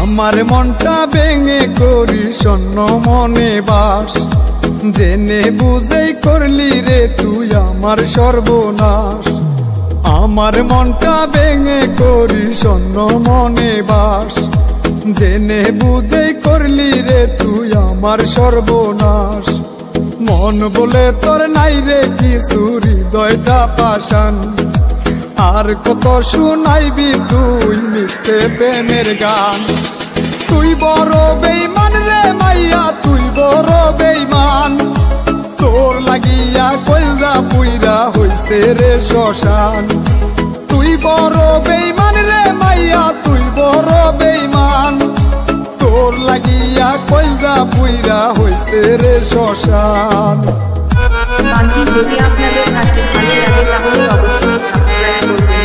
আমার মনটা ভেঙে করি শূন্য মনে বাস, জেনে বুঝেই করলি রে তুই আমার সর্বনাশ। আমার মনটা ভেঙে করি শূন্য মনে বাস, জেনে বুঝেই করলি রে তুই আমার সর্বনাশ। মন বলে তোর নাই রে কিছু, হৃদয়টা পাষাণ, আর কত শুনাইবি তুই মিথ্যে প্রেমের গান। তুই বড় বেঈমান রে মাইয়া, তুই বড় বেঈমান, তোর লাগিয়া কইরা পুইরা হইছে রে শ্মশান। তুই বড় বেঈমান রে মাইয়া, তুই বড় বেঈমান, তোর লাগিয়া কইরা পুইরা হইছে রে শ্মশান। গানটি যদি আপনাদের কাছে ভালো লাগে তাহলে অবশ্যই সাবস্ক্রাইব করবেন।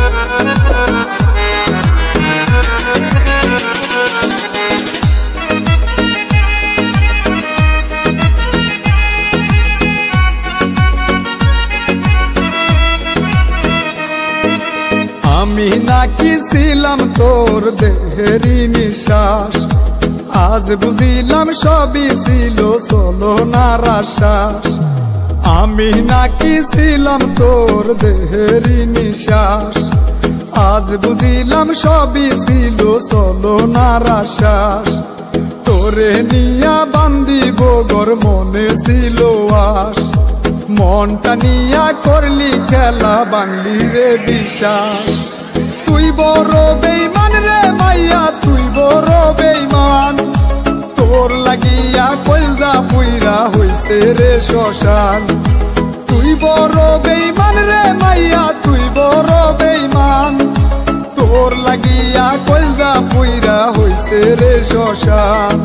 আমি নাকি ছিলাম তোর দেহেরই নিঃশ্বাস, আজ বুঝিলাম সবই ছিল ছলনার আশ্বাস। আমি নাকি ছিলাম তোর দেহেরই নিঃশ্বাস, আজ বুঝিলাম সবই ছিল ছলনার আশ্বাস। তোরে নিয়া বান্দিব ঘর মনে ছিল আস, মনটা নিয়া করলি খেলা বাংলি রে বিশ্বাস। তুই বড় বেঈমান রে মাইয়া, তুই বড় বেঈমান, তোর লাগিয়া কইরা পুইরা হইছে রে শ্মশান। তুই বড় বেঈমান রে মাইয়া, তুই বড় বেঈমান, তোর লাগিয়া কইরা পুইরা হইছে রে শ্মশান।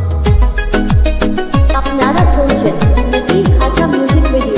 আপনারা শুনছেন ঢাকা মিউজিক ভিডিও।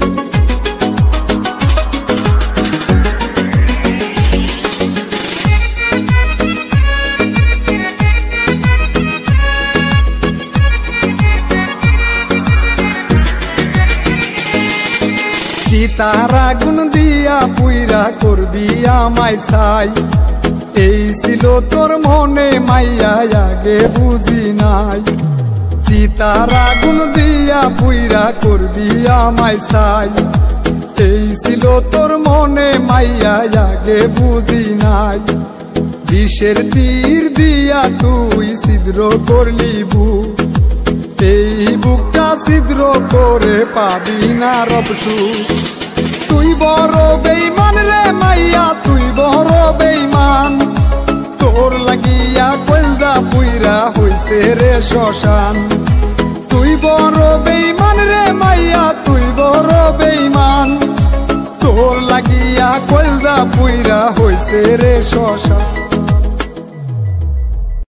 চিতার আগুন দিয়া পুইরা করবি আমায় ছাই, এই ছিল তোর মনে মাইয়া আগে বুঝি নাই। চিতার আগুন দিয়া পুইরা করবি আমায় ছাই, এই ছিল তোর মনে মাইয়া আগে বুঝি নাই। বিষের তীর দিয়া তুই ছিদ্র করলি বুক, এই বুকটা ছিদ্র করে পাবি না রব সুখ। তুই বড় বেঈমান রে মাইয়া, তুই বড় বেঈমান, তোর লাগিয়া কইরা পুইরা হইছে রে শ্মশান। তুই বড় বেঈমান রে মাইয়া, তুই বড় বেঈমান, তোর লাগিয়া কইরা পুইরা হইছে রে শ্মশান।